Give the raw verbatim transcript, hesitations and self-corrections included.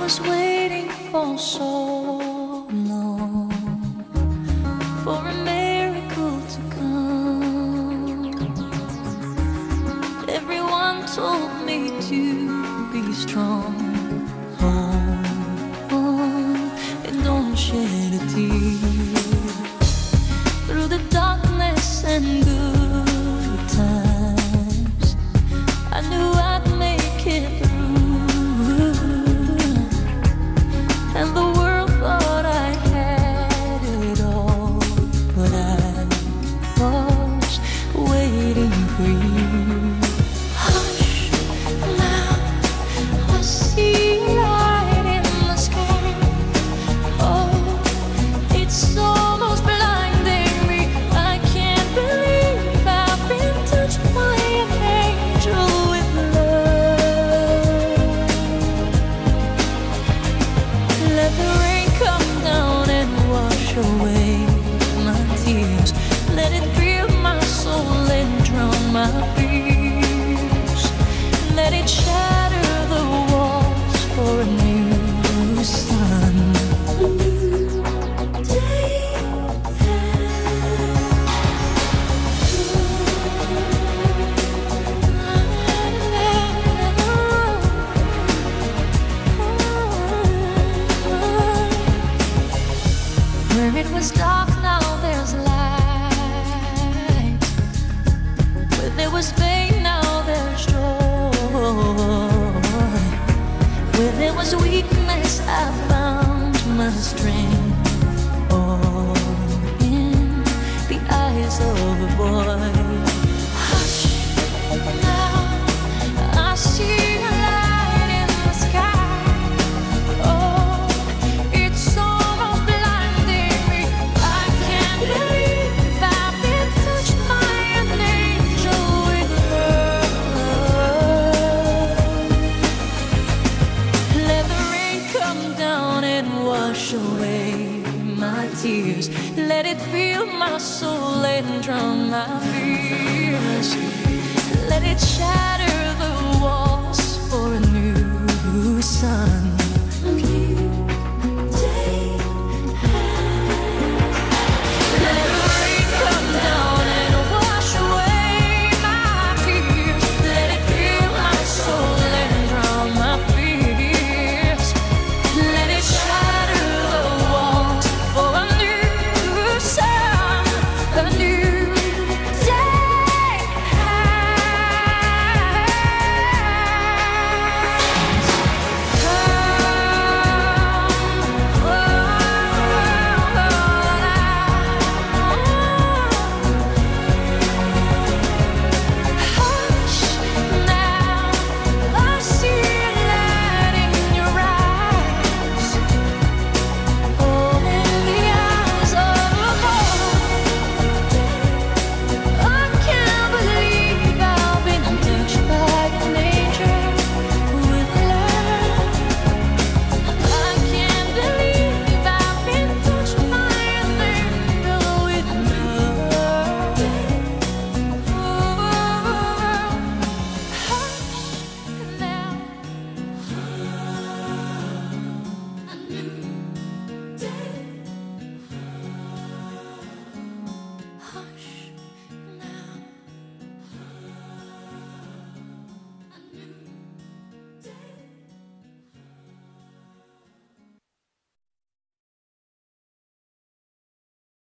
was waiting for so long for a miracle to come. Everyone told me to be strong. Hold on and don't shed a tear. Through the darkness and good times, I knew I'd make it through. And the world thought I had it all, but I was waiting for you. Hush, now I see a light in the sky. Oh, it's almost blinding me. I can't believe I've been touched by an angel with love. Let the rain come down and wash away my tears. Let it fill my soul and drown my fears. Let it shatter the walls for a new sun. A new day. Where it was dark, now there's light. Where there was pain, now there's joy. Where there was weakness, I found my strength. All in the eyes of a boy. Hush, now I see a light in the sky. Oh, it's almost blinding me. I can't believe I've been touched by an angel with love. Let the rain come down and wash away my tears. Let it fill my soul and drown my fears. Let it shatter